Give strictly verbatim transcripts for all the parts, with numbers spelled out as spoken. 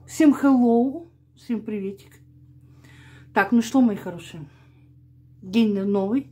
Всем hello, всем приветик. Так, ну что, мои хорошие, день новый.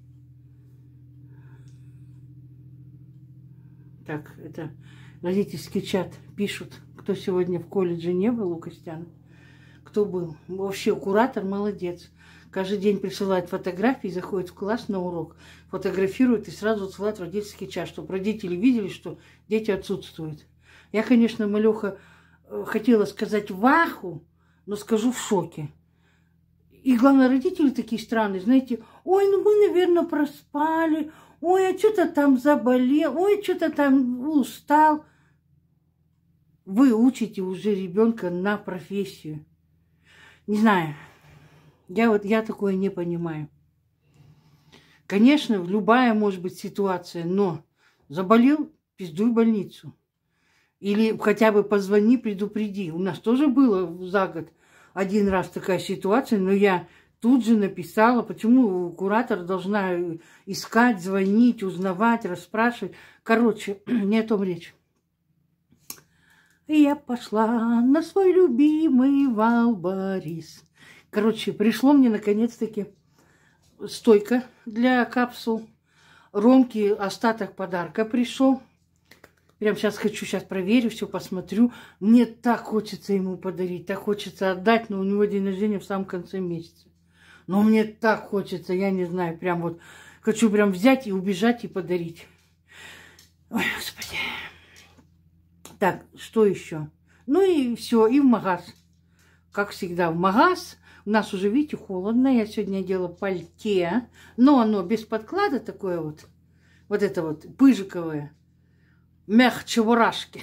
Так, это родительский чат пишут, кто сегодня в колледже не был у Костяна, кто был. Вообще куратор молодец. Каждый день присылает фотографии, заходит в класс на урок, фотографирует и сразу отсылает в родительский чат, чтобы родители видели, что дети отсутствуют. Я, конечно, малёха, хотела сказать ваху, но скажу в шоке. И главное, родители такие странные, знаете, ой, ну мы, наверное, проспали, ой, а что-то там заболел, ой, что-то там устал. Вы учите уже ребенка на профессию. Не знаю, я вот я такое не понимаю. Конечно, любая может быть ситуация, но заболел, пиздуй в больницу. Или хотя бы позвони, предупреди. У нас тоже было за год один раз такая ситуация, но я тут же написала, почему куратор должна искать, звонить, узнавать, расспрашивать. Короче, не о том речь. И я пошла на свой любимый Валбарис. Короче, пришло мне наконец-таки стойка для капсул. Ромке остаток подарка пришел. Прям сейчас хочу, сейчас проверю, все посмотрю. Мне так хочется ему подарить, так хочется отдать, но у него день рождения в самом конце месяца. Но мне так хочется, я не знаю, прям вот хочу прям взять и убежать и подарить. Ой, Господи. Так, что еще? Ну и все, и в магаз. Как всегда, в магаз. У нас уже, видите, холодно. Я сегодня делала пальте, но оно без подклада такое вот. Вот это вот пыжиковое. Мягче бурашки.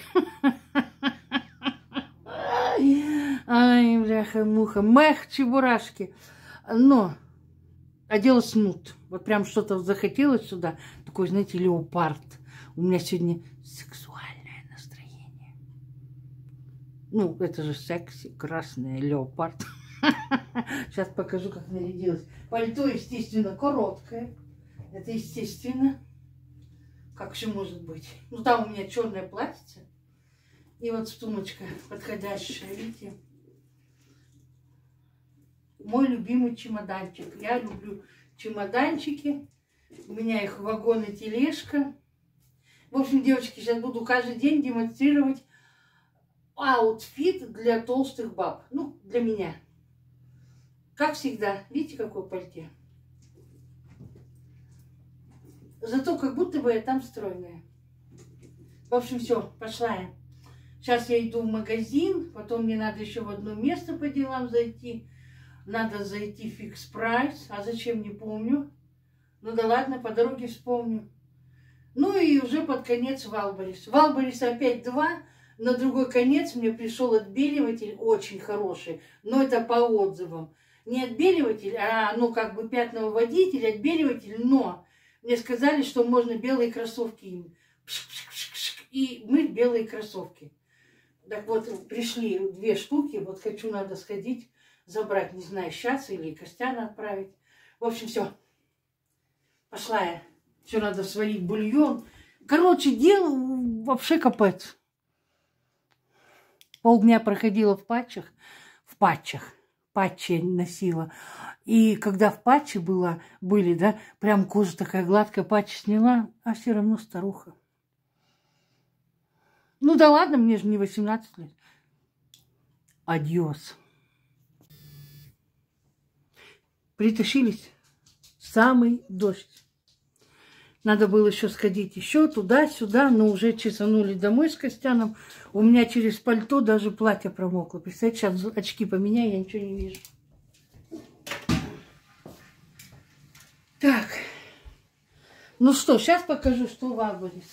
Ай, бляха-муха. Мягче бурашки. Но одела снуд. Вот прям что-то захотелось сюда. Такой, знаете, леопард. У меня сегодня сексуальное настроение. Ну, это же секси, красное, леопард. Сейчас покажу, как нарядилась. Пальто, естественно, короткое. Это естественно. Как все может быть? Ну, там у меня черное платьице. И вот сумочка подходящая, видите? Мой любимый чемоданчик. Я люблю чемоданчики. У меня их вагон и тележка. В общем, девочки, сейчас буду каждый день демонстрировать аутфит для толстых баб. Ну, для меня. Как всегда. Видите, какое пальто? Зато как будто бы я там стройная. В общем, все, пошла я. Сейчас я иду в магазин, потом мне надо еще в одно место по делам зайти. Надо зайти в Фикс Прайс. А зачем, не помню. Ну да ладно, по дороге вспомню. Ну и уже под конец Валбарис. Валбарис опять два. На другой конец мне пришел отбеливатель очень хороший. Но это по отзывам. Не отбеливатель, а ну как бы пятновыводитель, отбеливатель, но... Мне сказали, что можно белые кроссовки им. И мыть белые кроссовки. Так вот, пришли две штуки. Вот хочу, надо сходить, забрать. Не знаю, сейчас или Костяна отправить. В общем, все. Пошла я. Все надо сварить бульон. Короче, дело вообще капец. Полдня проходила в патчах. В патчах. Патчи носила. И когда в патче была, были, да, прям кожа такая гладкая, патчи сняла, а все равно старуха. Ну да ладно, мне же не восемнадцать лет. Адьос. Притащились. Самый дождь. Надо было еще сходить еще туда-сюда, но уже чесанули домой с Костяном. У меня через пальто даже платье промокло. Представляете, сейчас очки поменяю, я ничего не вижу. Так. Ну что, сейчас покажу, что в Валбарис.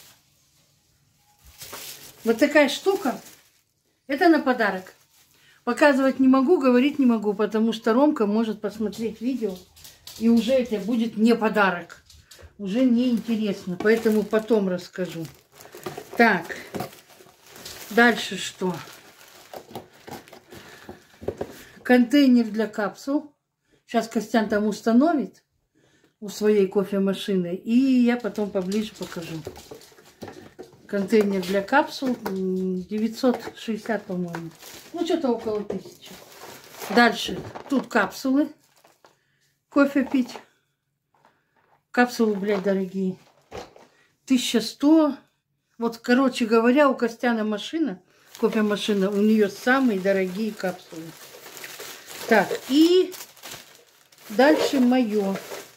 Вот такая штука. Это на подарок. Показывать не могу, говорить не могу, потому что Ромка может посмотреть видео, и уже это будет не подарок. Уже неинтересно, поэтому потом расскажу. Так, дальше что? Контейнер для капсул. Сейчас Костян там установит у своей кофемашины, и я потом поближе покажу. контейнер для капсул. девятьсот шестьдесят, по-моему. Ну, что-то около тысячи. Дальше. Тут капсулы. Кофе пить. Капсулы, блядь, дорогие. тысяча сто. Вот, короче говоря, у Костяна машина, кофемашина, у нее самые дорогие капсулы. Так, и дальше мое.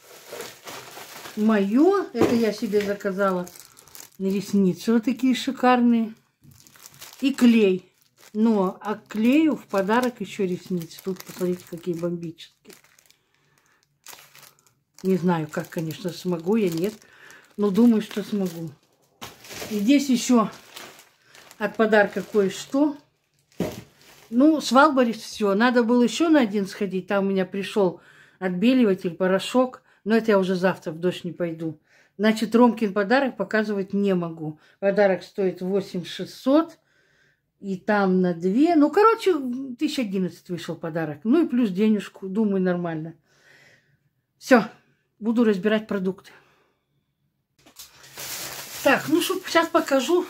Мое, это я себе заказала на ресницы. Вот такие шикарные. И клей. Но, а клею в подарок еще ресницы. Тут, посмотрите, какие бомбические. Не знаю, как, конечно, смогу я, нет. Но думаю, что смогу. И здесь еще от подарка кое-что. Ну, с Валберис все. Надо было еще на один сходить. Там у меня пришел отбеливатель, порошок. Но это я уже завтра в дождь не пойду. Значит, Ромкин подарок показывать не могу. Подарок стоит восемь тысяч шестьсот. И там на две. Ну, короче, тысяча одиннадцать вышел подарок. Ну и плюс денежку. Думаю, нормально. Все. Буду разбирать продукты. Так, ну что, сейчас покажу.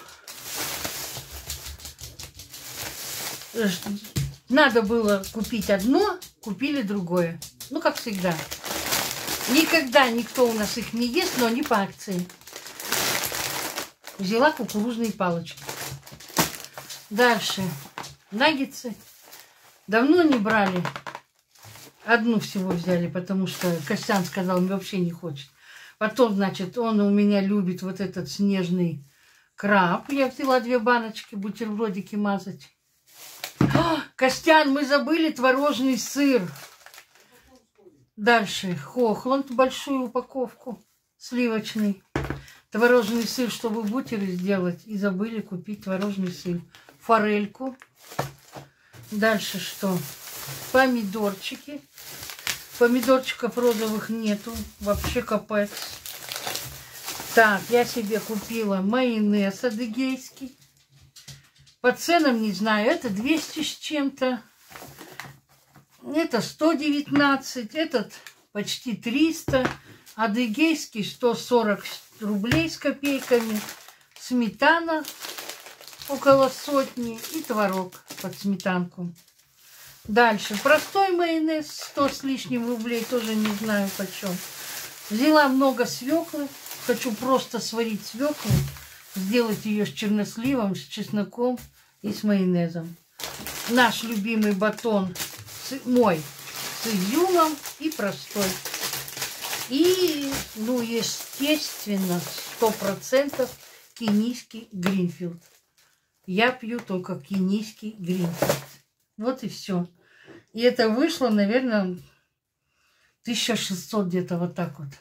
Надо было купить одно, купили другое. Ну, как всегда. Никогда никто у нас их не ест, но они по акции. Взяла кукурузные палочки. Дальше. Наггетсы. Давно не брали. Одну всего взяли, потому что Костян сказал, он вообще не хочет. Потом, значит, он у меня любит вот этот снежный краб. Я взяла две баночки, бутербродики мазать. О, Костян, мы забыли творожный сыр. Дальше. Хохланд, большую упаковку. Сливочный. Творожный сыр, чтобы бутеры сделать. И забыли купить творожный сыр. Форельку. Дальше что? Помидорчики. Помидорчиков розовых нету. Вообще капец. Так, я себе купила майонез адыгейский. По ценам не знаю. Это двести с чем-то. Это сто девятнадцать. Этот почти триста. Адыгейский сто сорок рублей с копейками. Сметана около сотни. И творог под сметанку. Дальше. Простой майонез, сто с лишним рублей, тоже не знаю почем. Взяла много свеклы. Хочу просто сварить свеклу, сделать ее с черносливом, с чесноком и с майонезом. Наш любимый батон, мой, с изюмом и простой. И, ну, естественно, сто процентов кенийский Гринфилд. Я пью только кенийский Гринфилд. Вот и все. И это вышло, наверное, тысяча шестьсот где-то вот так вот.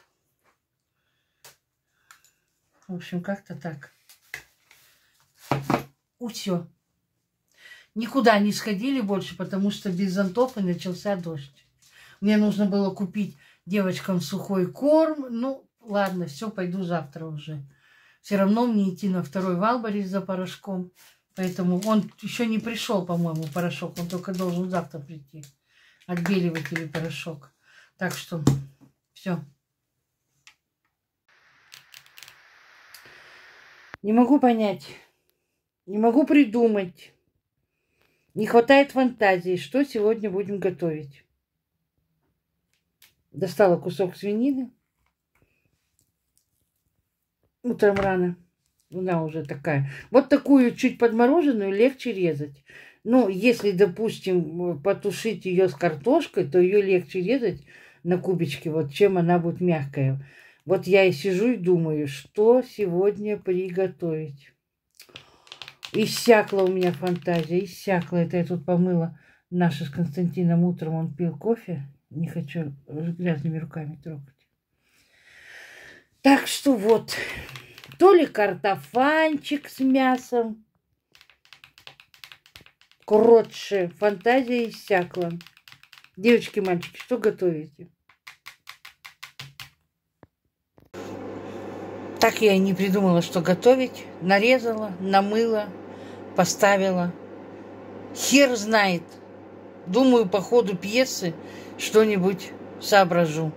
В общем, как-то так. У все. Никуда не сходили больше, потому что без зонтов и начался дождь. Мне нужно было купить девочкам сухой корм. Ну, ладно, все, пойду завтра уже. Все равно мне идти на второй Валберис за порошком. Поэтому он еще не пришел, по-моему, порошок. Он только должен завтра прийти. Отбеливатель и порошок. Так что все. Не могу понять. Не могу придумать. Не хватает фантазии, что сегодня будем готовить. Достала кусок свинины. Утром рано. Она уже такая. Вот такую чуть подмороженную легче резать. Ну, если, допустим, потушить ее с картошкой, то ее легче резать на кубички, вот, чем она будет мягкая. Вот я и сижу и думаю, что сегодня приготовить. Иссякла у меня фантазия, иссякла. Это я тут помыла наше с Константином утром. Он пил кофе. Не хочу грязными руками трогать. Так что вот. То ли картофанчик с мясом. Короче, фантазия иссякла. Девочки, мальчики, что готовите? Так я и не придумала, что готовить. Нарезала, намыла, поставила. Хер знает. Думаю, по ходу пьесы что-нибудь соображу.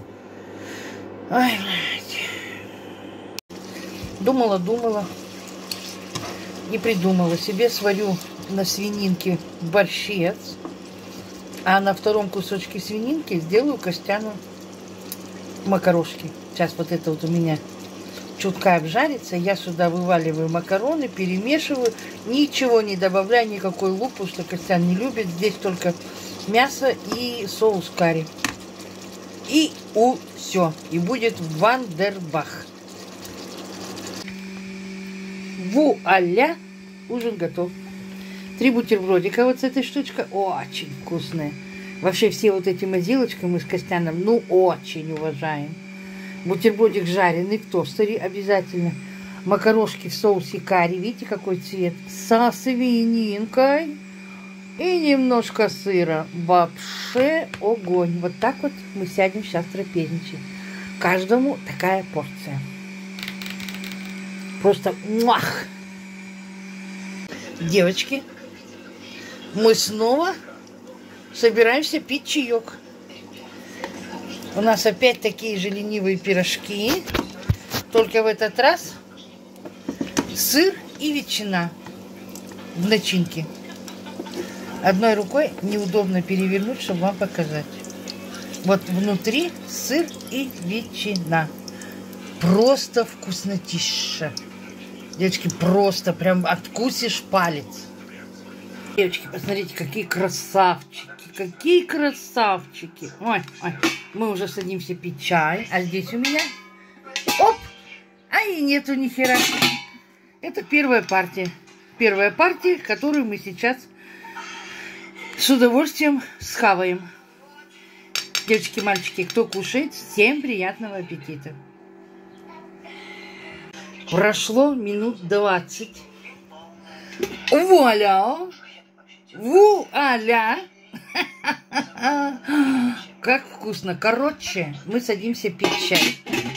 Ай, блядь. Думала, думала. и придумала себе, сварю на свининке борщец, а на втором кусочке свининки сделаю Костяну макарошки. Сейчас вот это вот у меня чутка обжарится, я сюда вываливаю макароны, перемешиваю, ничего не добавляю, никакой лук, потому что Костян не любит. Здесь только мясо и соус карри. И у все. И будет вандербах. Вуаля! Ужин готов. Три бутербродика вот с этой штучкой. Очень вкусные. Вообще все вот эти мазилочки мы с Костяном, ну, очень уважаем. Бутербродик жареный в тостере обязательно. Макарошки в соусе карри. Видите, какой цвет? Со свининкой. И немножко сыра. Вообще огонь. Вот так вот мы сядем сейчас трапезничать. Каждому такая порция. Просто муах! Девочки, мы снова собираемся пить чаек. У нас опять такие же ленивые пирожки. Только в этот раз сыр и ветчина в начинке. Одной рукой неудобно перевернуть, чтобы вам показать. Вот внутри сыр и ветчина. Просто вкуснотища. Девочки, просто прям откусишь палец. Девочки, посмотрите, какие красавчики. Какие красавчики. Ой, ой. Мы уже садимся пить чай. А здесь у меня... Оп! А и нету ни хера. Это первая партия. Первая партия, которую мы сейчас с удовольствием схаваем. Девочки, мальчики, кто кушает, всем приятного аппетита. Прошло минут двадцать. Вуаля! Вуаля! Как вкусно. Короче, мы садимся пить чай.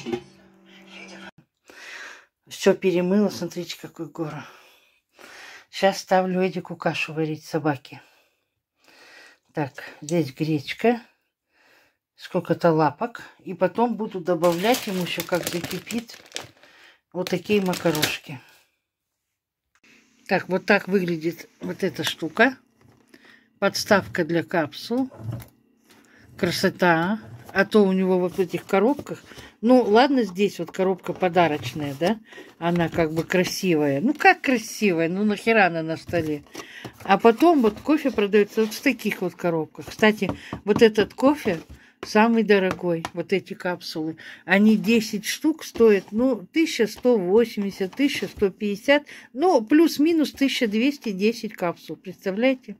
Все перемыло. Смотрите, какой город. Сейчас ставлю Эдику кашу варить собаке. Так, здесь гречка. Сколько-то лапок. И потом буду добавлять ему еще, как закипит, вот такие макарошки. Так, вот так выглядит вот эта штука. Подставка для капсул. Красота. А то у него вот в этих коробках... Ну, ладно, здесь вот коробка подарочная, да? Она как бы красивая. Ну, как красивая? Ну, нахера она на столе? А потом вот кофе продается вот в таких вот коробках. Кстати, вот этот кофе самый дорогой. Вот эти капсулы. Они десять штук стоят, ну, тысяча сто восемьдесят, тысяча сто пятьдесят. Ну, плюс-минус тысяча двести десять капсул. Представляете?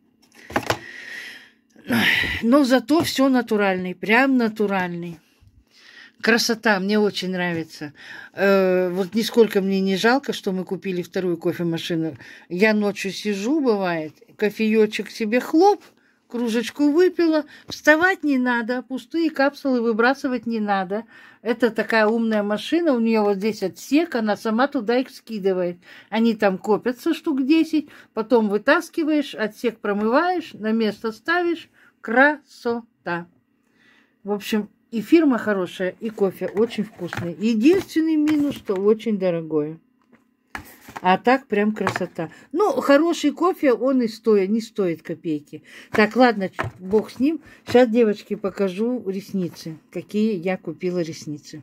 Но зато все натуральный, прям натуральный. Красота, мне очень нравится. Э, вот нисколько мне не жалко, что мы купили вторую кофемашину. Я ночью сижу, бывает, кофеечек себе хлоп, кружечку выпила, вставать не надо, пустые капсулы выбрасывать не надо. Это такая умная машина, у нее вот здесь отсек, она сама туда их скидывает. Они там копятся штук десять, потом вытаскиваешь, отсек промываешь, на место ставишь. Красота. В общем, и фирма хорошая, и кофе очень вкусный. Единственный минус, что очень дорогое. А так прям красота. Ну, хороший кофе, он и стоит, не стоит копейки. Так, ладно, бог с ним. Сейчас, девочки, покажу ресницы. Какие я купила ресницы.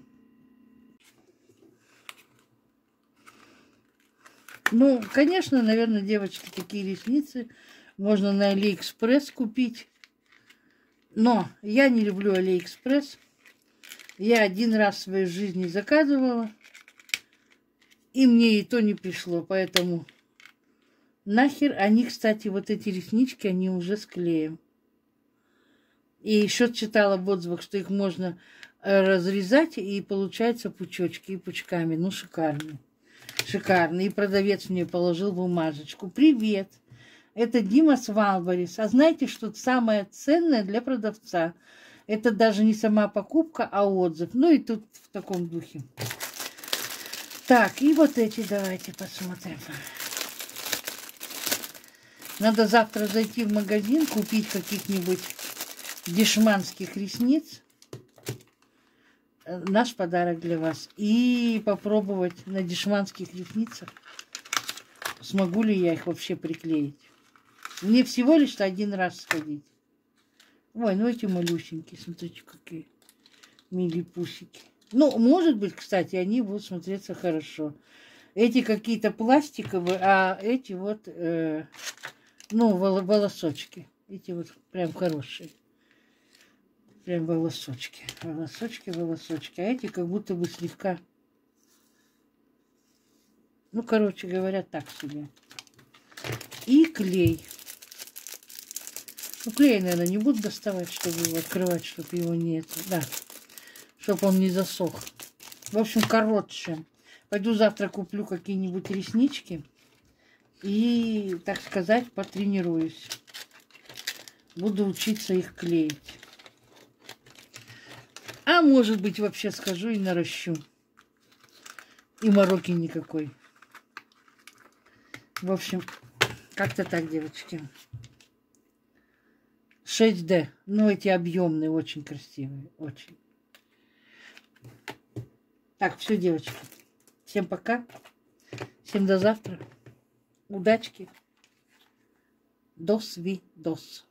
Ну, конечно, наверное, девочки, такие ресницы можно на Алиэкспресс купить. Но я не люблю Алиэкспресс. Я один раз в своей жизни заказывала. И мне и то не пришло. Поэтому нахер. Они, кстати, вот эти реснички, они уже с клеем. И еще читала в отзывах, что их можно разрезать. И получается пучочки и пучками. Ну, шикарно. Шикарно. И продавец мне положил бумажечку. Привет. Это Дима Свалбарис. А знаете, что самое ценное для продавца? Это даже не сама покупка, а отзыв. Ну и тут в таком духе. Так, и вот эти давайте посмотрим. Надо завтра зайти в магазин, купить каких-нибудь дешманских ресниц. Наш подарок для вас. И попробовать на дешманских ресницах смогу ли я их вообще приклеить. Мне всего лишь один раз сходить. Ой, ну эти малюсенькие, смотрите, какие милипусики. Ну, может быть, кстати, они будут смотреться хорошо. Эти какие-то пластиковые, а эти вот, э, ну, волосочки. Эти вот прям хорошие. Прям волосочки. Волосочки, волосочки. А эти как будто бы слегка... Ну, короче говоря, так себе. И клей. Ну, клей, наверное, не буду доставать, чтобы его открывать, чтобы его не... Это, да, чтобы он не засох. В общем, короче. Пойду завтра куплю какие-нибудь реснички. И, так сказать, потренируюсь. Буду учиться их клеить. А может быть, вообще схожу и наращу. И мороки никакой. В общем, как-то так, девочки. шесть дэ. Ну, эти объемные, очень красивые. Очень. Так, все, девочки. Всем пока. Всем до завтра. Удачки. До свидос.